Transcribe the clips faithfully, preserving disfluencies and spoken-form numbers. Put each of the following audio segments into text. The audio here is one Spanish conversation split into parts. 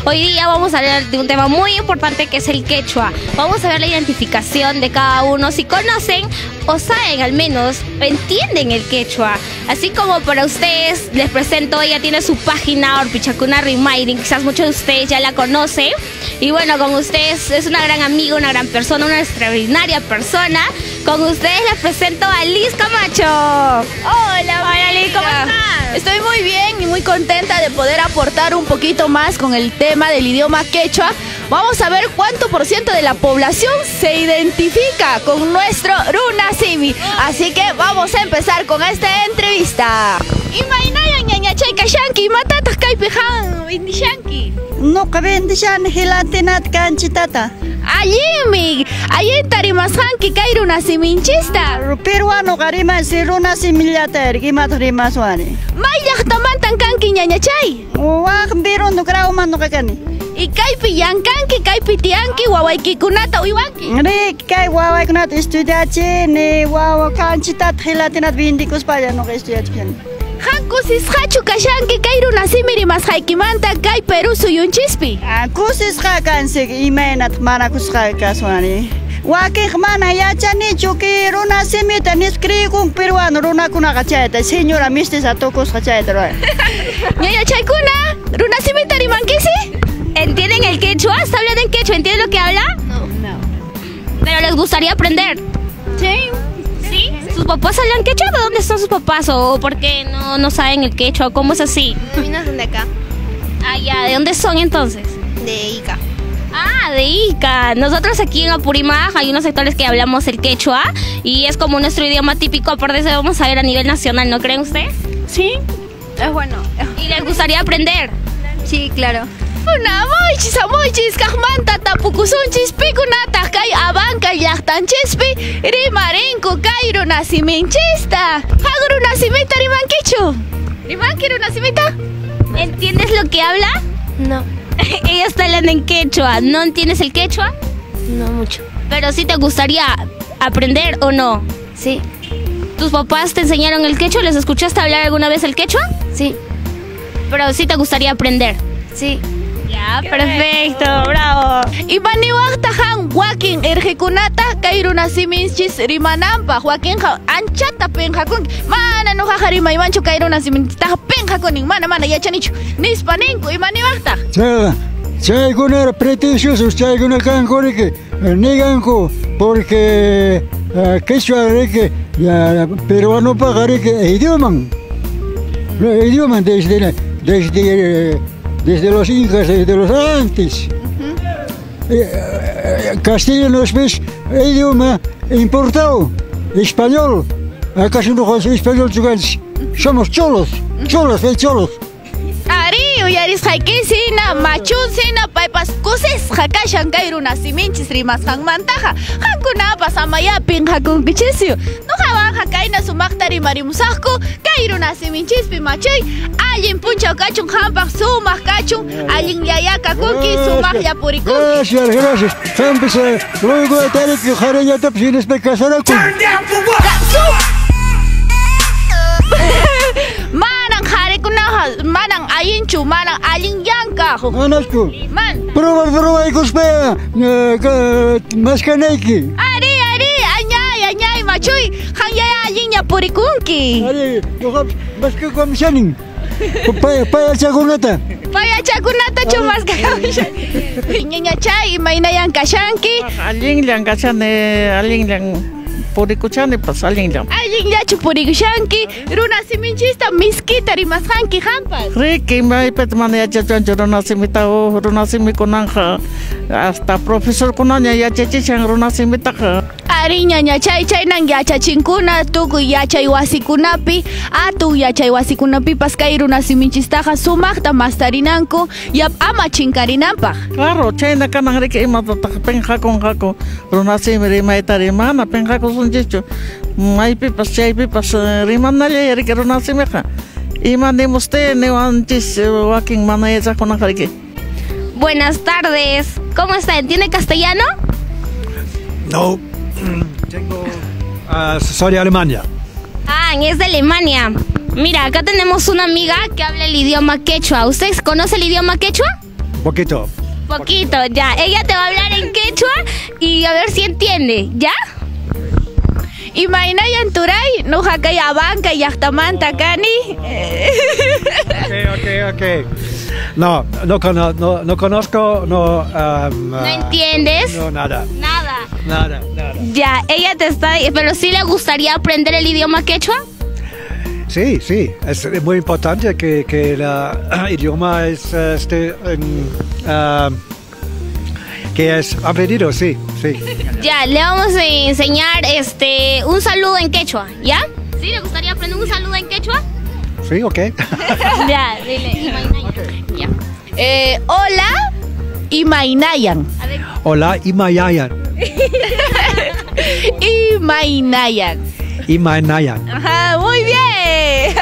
Hoy día vamos a hablar de un tema muy importante que es el quechua. Vamos a ver la identificación de cada uno, si conocen o saben al menos, entienden el quechua. Así como para ustedes, les presento, ella tiene su página Orpichacuna Remaining, quizás muchos de ustedes ya la conocen. Y bueno, con ustedes es una gran amiga, una gran persona, una extraordinaria persona. Con ustedes les presento a Liz Camacho. Hola, Hola Liz, ¿cómo estás? Estoy muy bien y muy contenta de poder aportar un poquito más con el tema del idioma quechua. Vamos a ver cuánto por ciento de la población se identifica con nuestro runasimi. Así que vamos a empezar con esta entrevista. Imaynaya ñañachay kashanki, matatas kaypijan indishanki. No cabendishan hilatinat kanchitata. Allimi, allí tarimashanki kay runasiminchista. Peruano karima si runasimillata gimat rimaswani. Mayllaqtamantan kanki ñañachay. Waq birun no grauman no kakani. Y kaypi yankanki, kaypi tianki, wawaykikunata uywanki. Ri kay wawaykunat estudiachi ni wawa kanchitat hilatinat vindikus paya no estudiachi. Hankusis hachu kashanki kay runasimi rimashaykimanta kay Perú suyunchispi. Kusis hakansi imaynat manakusqa kaswani. Wakik mana yachani chuki runasimi tanis krikun peruano runakunaqa chayta señora mestiza tokusqa chayta. Ñañachaykuna, runasimita rimankisi? ¿Entienden el quechua? ¿Está hablando en quechua? ¿Entienden lo que habla? No. No. ¿Pero les gustaría aprender? Sí. ¿Sí? ¿Sus papás hablan quechua? ¿De dónde están sus papás? ¿O por qué no, no saben el quechua? ¿Cómo es así? Minas de acá, Ah, ya. ¿De dónde son entonces? de Ica. Ah, de Ica. Nosotros aquí en Apurímac hay unos sectores que hablamos el quechua y es como nuestro idioma típico, aparte de eso vamos a ver a nivel nacional, ¿no creen ustedes? Sí, es bueno. ¿Y les gustaría aprender? Sí, claro. Una moichis, amoichis, kajmanta tapukusunchis, pikunata kay abanka llaqtanchispi, rimarenku kay runasimintchista. Hagu runasimita rimankichu. ¿Rimanki runasimita? ¿Entiendes lo que habla? No, Ella está hablando en quechua. ¿No entiendes el quechua? no mucho. Pero sí te gustaría aprender o no. Sí, ¿Tus papás te enseñaron el quechua? ¿Les escuchaste hablar alguna vez el quechua? sí, Pero sí te gustaría aprender. sí. Ya, perfecto, bravo. Imaniwaqta han wakin erjikunata kay runasiminchis rimanampa. Wakin ha anchata penjakun. Mana no haja rimaymanchu kay runasiminchista penjakunin. Mana mana yachanichu. Nispaninku imaniwaqta. Chay, chaykuna pretenciosos, chaykuna kanku riki, niganku, porque uh, quechua riki, ya, peruano paga riki, idioman, idioman desde, desde, desde los incas, desde los antes. Uh-huh. eh, castellano es pues, idioma importado, español, acaso no es español, somos cholos, cholos, eh, cholos. Ari uyaris haykisina machunsina paypas kusis hakashan kay runasiminchis rimasqanmantaqa hankunapas amayapin hakunkichisiu nuqawan hakayna sumaqta rimarimusaqku kay runasiminchispin machay allin punchaw kachun hampaq sumaq kachun allin yayakakunki sumaqlla purikunki. Gracias, gracias. Hampis luego de tener que jareñata sin especasar con. Manang harikunaha manang ayinchu manang allin yanka. Anasco. Man. Probar, probar, cuspea. Mascaneki. Ari ari añay añay machuy hanyaya allin ya purikunki. Ari, más que comisioning. Paya, paya chagunata. Paya chakunata chumas kakamisha. Ñañachay maynayan kashanki. Alguien le angachane, alguien le purikuchane, pues alguien le. Allin yachu purikushanki. Runasiminchista miskita rimasqanki hampas. Ricky, me pet man ya chachan runasimita o runasimikunanja. Hasta profesor kunanya ya chachan runasimita. Ari ñañachay chaynan yachachinkuna tukuy yachay wasikunapi atu yachay wasikunapi paskay runasiminchistaqa sumaqta mastarinanku yap ama chinkarinanpaq. Claro, chayna kanan Ricky ima penja con jaco runasimi rimaita rimana penja con sunchicho. May pipas chay pipas rimanalla Ricky runasimiqa. Ima ni usted ni antes walking manaya con Ricky. Buenas tardes. ¿Cómo está? ¿Entiende castellano? No. Tengo. Uh, soy de Alemania. Ah, es de Alemania. Mira, acá tenemos una amiga que habla el idioma quechua. ¿Usted conoce el idioma quechua? Poquito. Poquito, ya. Ella te va a hablar en quechua y a ver si entiende, ¿ya? Imainayan turay, no hakaya banca y yachtamanta cani. Ok, ok, ok. No, no, cono- no, no conozco, no... um, ¿No uh, entiendes? No, nada, Nada. nada, nada. Ya, ella te está... Pero sí le gustaría aprender el idioma quechua. Sí, sí, es muy importante que, que el idioma es, eh, esté en, ah, que es aprendido, sí, sí. Ya, le vamos a enseñar este un saludo en quechua, ¿ya? ¿Sí le gustaría aprender un saludo en quechua? Sí, ok. Ya, dile. Imainayan. Ya. Eh, hola, Imainayan. A ver. Hola, Imayayan. Imainayan. Imayayan. Ajá, muy bien.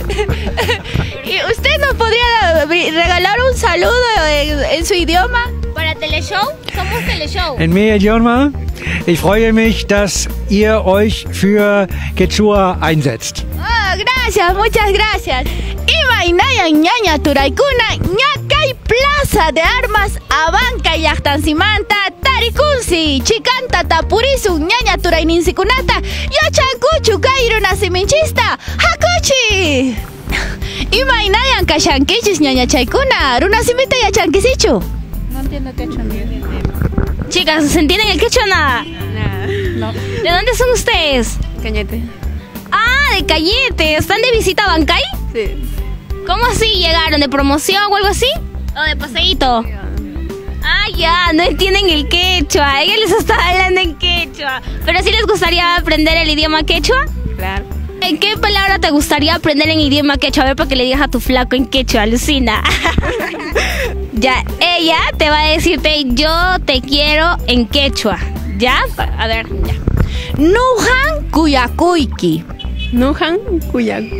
¿Y usted nos podría regalar un saludo en, en su idioma? ¿Para Teleshow? Somos Teleshow. En mi idioma, ich freue mich, dass ihr euch für Quechua einsetzt. Ah, gracias, muchas gracias. Imainayan ñaña turaykuna ñakay plaza de armas abanca llaqtansimanta tarikunsi chikanta tapurisun ñaña turayninsikunata yachankuchu kay runasimichinchista hakuchi. Imainayan kashankichis ñañachaykuna runasimita yachankisichu. No entiendo quechua. Chicas, ¿se entienden el quechua nada? Nada. No. ¿De dónde son ustedes? Cañete. Ah, de Cañete. ¿Están de visita a Bancay? Sí. ¿Cómo así llegaron? ¿De promoción o algo así? ¿O de paseíto? Ah, ya, no entienden el quechua. Ella les está hablando en quechua. ¿Pero sí les gustaría aprender el idioma quechua? Claro. ¿En qué palabra te gustaría aprender en idioma quechua? A ver, para que le digas a tu flaco en quechua, alucina. Ya, ella te va a decirte yo te quiero en quechua. ¿Ya? A ver, ya. Nuhan kuyakuyki. Nuhan Kuyaku.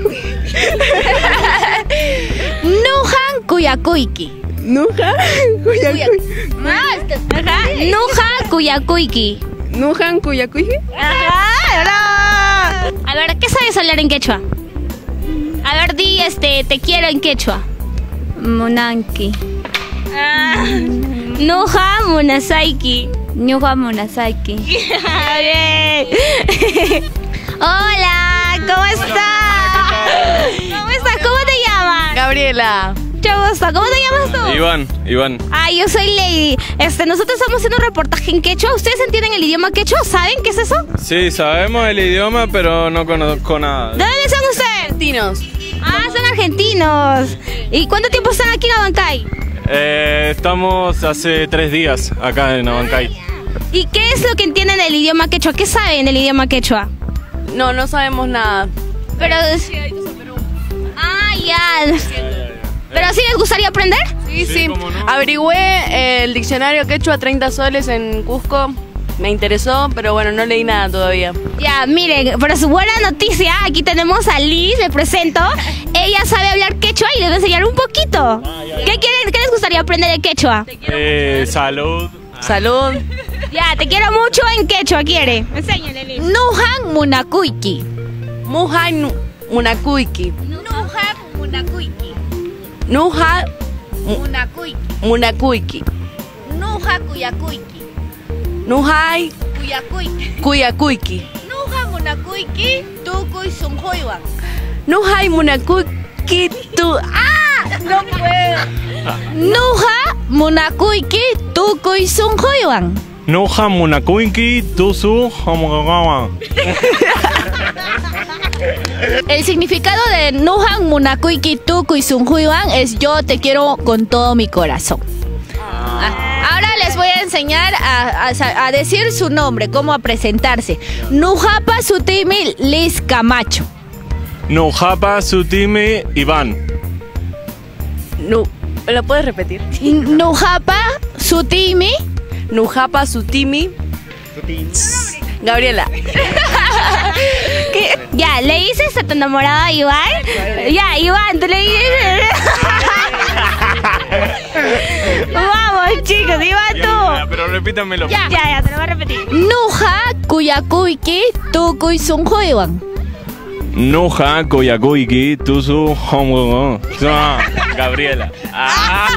Nuhan kuyakuyki. Nuhan Kuyaku. Más. Ajá. Nuja kuyakuyki. Nuhan Kuyaku. Ajá. A ver, ¿qué sabes hablar en quechua? A ver, di este, te quiero en quechua. Monanki. Ah, Nuja munasaiki. Ñuqa Munasaiki. Bien. Hola, ¿cómo estás? ¿Cómo estás? ¿Cómo te llamas? Gabriela. Mucho gusto. ¿Cómo te llamas tú? Iván, Iván. Ah, yo soy Lady. Este, nosotros estamos haciendo un reportaje en quechua. ¿Ustedes entienden el idioma quechua? ¿Saben qué es eso? Sí, sabemos el idioma, pero no conozco nada. ¿De dónde son ustedes? Argentinos. Ah, son argentinos. ¿Y cuánto tiempo están aquí en Abancay? Eh, estamos hace tres días acá en Abancay. ¿Y qué es lo que entienden del idioma quechua? ¿Qué saben del idioma quechua? No, no sabemos nada. Pero... Ah, ya. ¿Pero sí les gustaría aprender? Sí, Sí, sí. cómo no. Averigüé el diccionario quechua treinta soles en Cusco. Me interesó, pero bueno, no leí nada todavía. Ya, miren, pero su buena noticia, aquí tenemos a Liz, le presento. Ella sabe hablar quechua y les voy a enseñar un poquito. ¿Qué quieren? ¿Qué les gustaría aprender de quechua? Eh, salud. Salud. Ya, te quiero mucho en quechua, quiere. Enséñale, Liz. Nuhan munakuyki. Muhay nu- Munakuiki. Nuhan munakuyki. Nuha Munakuyki. Munakuiki. Nuha kuyakuyki. Nuhay Kuyakuyki. Kuyakuiki. Nuha munakuyki. Tukuy sunjoywan. Nuhay Munakuiki tu. ¡Ah! No puedo. Nuha munakuyki. Tukuy sunjoywan. Nuja munakuinki tusu homogama. El significado de Nuhan munakuyki tukuy sunjoywan es yo te quiero con todo mi corazón. Ah, ahora les voy a enseñar a, a- a decir su nombre, cómo a presentarse. Nujapa Sutimi Liz Camacho. Nujapa sutimi Iván. No. ¿Lo puedes repetir? Nujapa Sutimi. Nujapa Sutimi. Gabriela. ¿Qué? Ya, ¿le dices a tu enamorado a Iván? Ya, Iván, tú le dices. Vamos, chicos, Iván, tú. Pero repítamelo. Ya, ya, ya, te lo voy a repetir. Nuja Kuyakuyki Tukuy Sunjoywan. Nuja koyakuiki tusu homogama. Gabriela. Ah.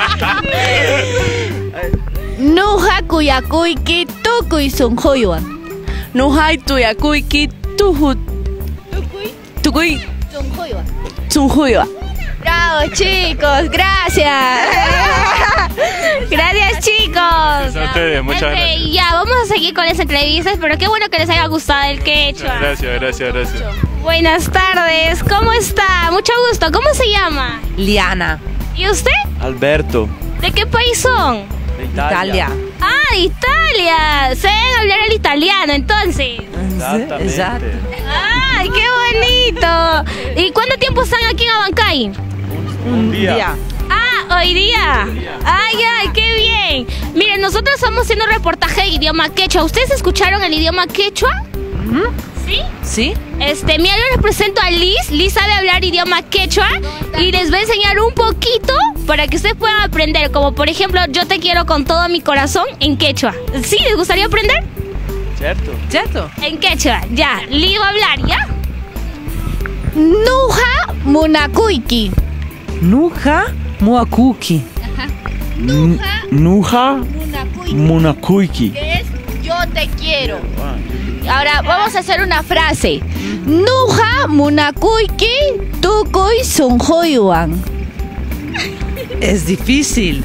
Nuja kuyakuyki tukuy sunquywan. Nuhay tuyakuyki tuhu. Tukuy Tukuy sunquywan. sunjuywa. Bravo, chicos, gracias. Gracias, chicos. Gracias a ustedes, muchas Ok, gracias. ya, vamos a seguir con las entrevistas, pero qué bueno que les haya gustado el quechua. Gracias, gracias, gracias. Buenas tardes, ¿cómo está? Mucho gusto, ¿cómo se llama? Liana, ¿Y usted? Alberto. ¿De qué país son? De Italia. Ah, de Italia. Saben hablar el italiano, entonces. Exactamente. Exacto. ¡Ay, qué bonito! ¿Y cuánto tiempo están aquí en Abancay? Un día. Ah, hoy día. Ay, ay, qué bien. Miren, nosotros estamos haciendo un reportaje de idioma quechua. ¿Ustedes escucharon el idioma quechua? ¿Sí? ¿Sí? Este, mira, yo les presento a Liz. Liz sabe hablar idioma quechua y les va a enseñar un poquito para que ustedes puedan aprender. Como por ejemplo, yo te quiero con todo mi corazón en quechua. ¿Sí? ¿Les gustaría aprender? ¿Cierto? ¿Cierto? En quechua, ya. Liz va a hablar, ¿ya? Nuja munakuyki. Nuja muakuki. Nuja Nuja munakuyki. munakuiki. Que es yo te quiero. Ahora vamos a hacer una frase. Nuja munakuyki tukuy sunquywan. Es difícil.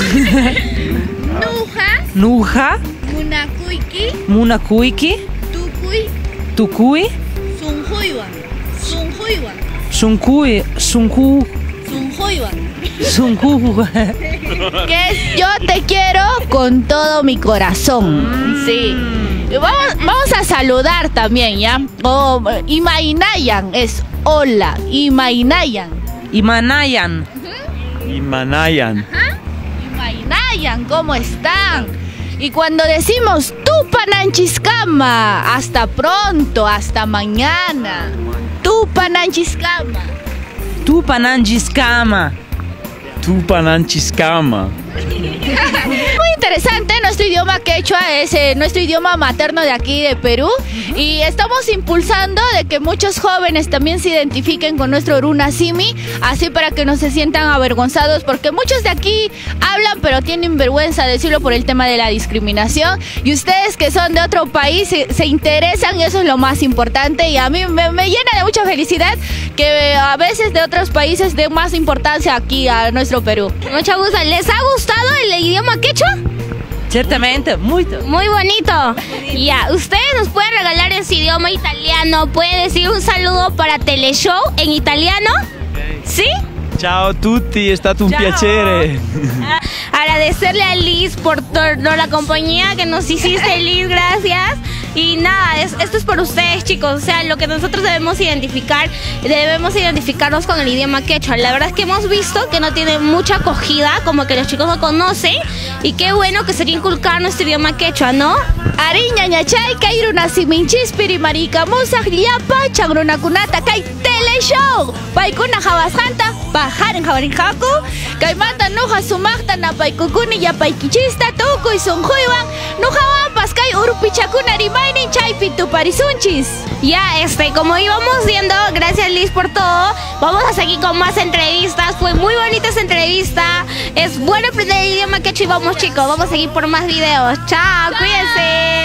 Nuja Nuja munakuyki munakuiki. tukuy Tukui. sunquywan. Sunquywan. Sunkui. Sunku. Sunquywan. Sunku. Que es yo te quiero con todo mi corazón. Sí. Y Vamos, vamos a saludar también, ¿ya? Oh, Imainayan es hola. Imainayan. Imanayan. Y Manayan. Imainayan, ¿cómo están? Y cuando decimos Tupananchiscama, hasta pronto, hasta mañana. Tupananchiscama. Tupananjiskama. Tupananchiscama. Muy interesante, nuestro idioma quechua es eh, nuestro idioma materno de aquí de Perú y estamos impulsando de que muchos jóvenes también se identifiquen con nuestro runasimi, así para que no se sientan avergonzados, porque muchos de aquí hablan pero tienen vergüenza de decirlo por el tema de la discriminación, y ustedes que son de otro país se, se interesan, y eso es lo más importante, y a mí me, me llena de mucha felicidad que eh, a veces de otros países den más importancia aquí a nuestro Perú. Mucho gusto. ¿Les ha gustado el idioma quechua? Ciertamente, muy. Muy bonito. Ya, ustedes nos pueden regalar en su idioma italiano. Pueden decir un saludo para Teleshow en italiano. ¿Sí? Ciao a tutti, è stato un Ciao. piacere. Ah, agradecerle a Liz por toda la compañía que nos hiciste, Liz, gracias. Y nada, es- esto es por ustedes, chicos. O sea, lo que nosotros debemos identificar, debemos identificarnos con el idioma quechua. La verdad es que hemos visto que no tiene mucha acogida, como que los chicos no conocen. Y qué bueno que sería inculcar nuestro idioma quechua, ¿no? Ariña ñachay kay runasiminchispiri marikamusaq llapa chanrunakunata kay Teleshow paykuna hawasqanta pajarin hawarinqaku kaymanta nuqa sumaqta napaykukuni yapaykichista tukuy sunquywan nuqawanpas kay urpichakuna rimaynin chaypi tuparisunchis. Ya, este, como íbamos viendo, gracias Liz por todo. Vamos a seguir con más entrevistas. Fue muy bonita esa entrevista. Es bueno aprender el idioma quechua y vamos, chicos, vamos a seguir por más videos. Chao, cuídense.